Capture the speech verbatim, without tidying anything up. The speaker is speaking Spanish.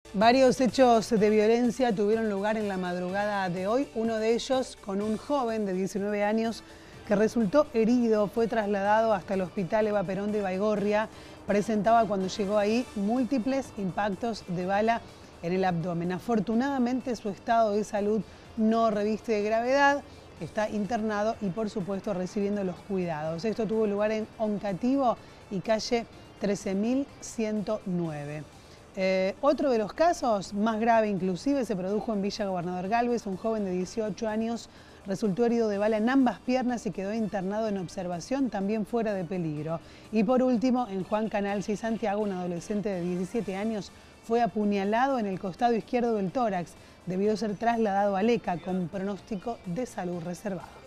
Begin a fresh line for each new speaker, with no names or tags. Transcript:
Varios hechos de violencia tuvieron lugar en la madrugada de hoy, uno de ellos con un joven de diecinueve años que resultó herido, fue trasladado hasta el hospital Eva Perón de Baigorria, presentaba cuando llegó ahí múltiples impactos de bala en el abdomen. Afortunadamente su estado de salud no reviste de gravedad, está internado y por supuesto recibiendo los cuidados. Esto tuvo lugar en Oncativo y calle trece mil ciento nueve. Eh, otro de los casos, más grave inclusive, se produjo en Villa Gobernador Galvez. Un joven de dieciocho años resultó herido de bala en ambas piernas y quedó internado en observación, también fuera de peligro. Y por último, en Juan Canals y Santiago, un adolescente de diecisiete años fue apuñalado en el costado izquierdo del tórax. Debió ser trasladado a Leca con pronóstico de salud reservado.